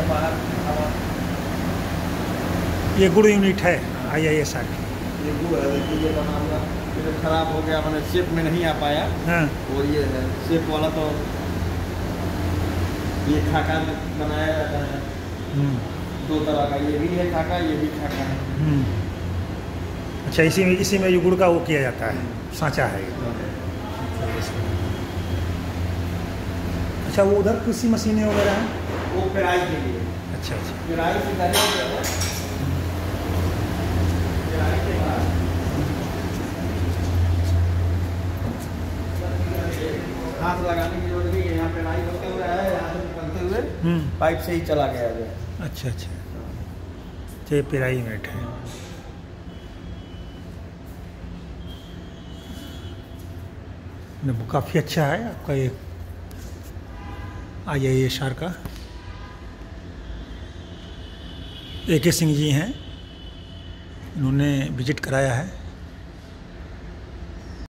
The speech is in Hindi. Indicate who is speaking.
Speaker 1: बाहर हवा।
Speaker 2: ये गुड़ यूनिट है IISR की।
Speaker 1: ये गुड़ है, देखिए ये बना हुआ, ये तो खराब हो गया, मैंने शेप में नहीं आ पाया।
Speaker 2: हाँ।
Speaker 1: और ये है शेप वाला, तो ये खाका बनाया जाता है दो तरह का, ये भी है खाका, ये भी खाका है।
Speaker 2: अच्छा, इसी में ये गुड़ का वो किया जाता है, सांचा है ये। अच्छा, वो उधर कृषि मशीनें वगैरह हैं?
Speaker 1: वो पेराई के लिए।
Speaker 2: अच्छा अच्छा।
Speaker 1: पेराई से पहले पेराई के बाद हाथ लगाने की जरूरत नहीं है, यहाँ पेराई होते हुए है, यहाँ से निकलते हुए पाइप से ही चला गया है।
Speaker 2: अच्छा अच्छा, तो ये पेराई यूनिट है। काफ़ी अच्छा है आपका ये IISR का। AK सिंह जी हैं, इन्होंने विजिट कराया है।